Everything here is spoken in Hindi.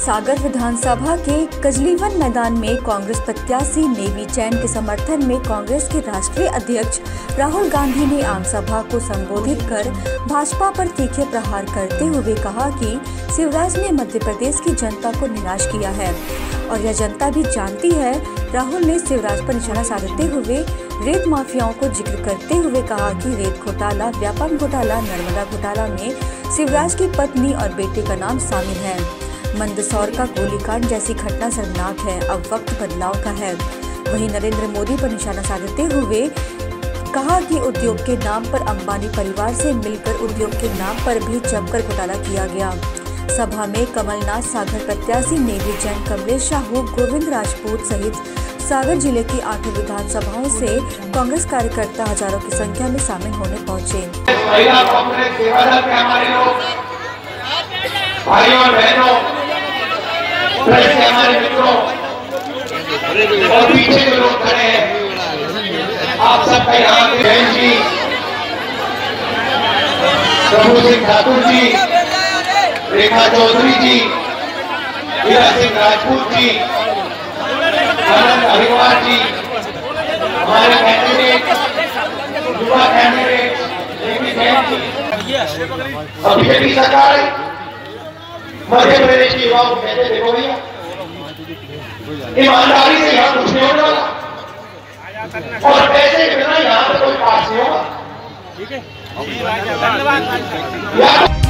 सागर विधानसभा के कजलीवन मैदान में कांग्रेस प्रत्याशी नेवी चैन के समर्थन में कांग्रेस के राष्ट्रीय अध्यक्ष राहुल गांधी ने आम सभा को संबोधित कर भाजपा पर तीखे प्रहार करते हुए कहा कि शिवराज ने मध्य प्रदेश की जनता को निराश किया है और यह जनता भी जानती है। राहुल ने शिवराज पर निशाना साधते हुए रेत माफियाओं को जिक्र करते हुए कहा कि रेत घोटाला, व्यापम घोटाला, नर्मदा घोटाला में शिवराज की पत्नी और बेटे का नाम शामिल है। मंदसौर का गोलीकांड जैसी घटना शर्मनाक है, अब वक्त बदलाव का है। वहीं नरेंद्र मोदी पर निशाना साधते हुए कहा कि उद्योग के नाम पर अंबानी परिवार से मिलकर उद्योग के नाम पर भी जमकर घोटाला किया गया। सभा में कमलनाथ, सागर प्रत्याशी नेवी चैन, कमलेश साहू, गोविंद राजपूत सहित सागर जिले की 8 विधानसभाओं से कांग्रेस कार्यकर्ता हजारों की संख्या में शामिल होने पहुंचे। भाइयों और बहनों, हमारे मित्रों और पीछे जो लोग खड़े हैं, आप सबका यहाँ पे बहन जी, प्रभु सिंह ठाकुर जी, रेखा चौधरी जी, हीरा सिंह राजपूत जी, आनंद हरिवार जी, हमारे कैंडिडेट, युवा कैंडिडेट और बीजेपी सरकार मध्य प्रदेश के युवाओं को कहते देखो भैया, ईमानदारी से यहाँ कुछ नहीं होने वाला और पैसे के बिना यहाँ पे कोई पास नहीं होगा।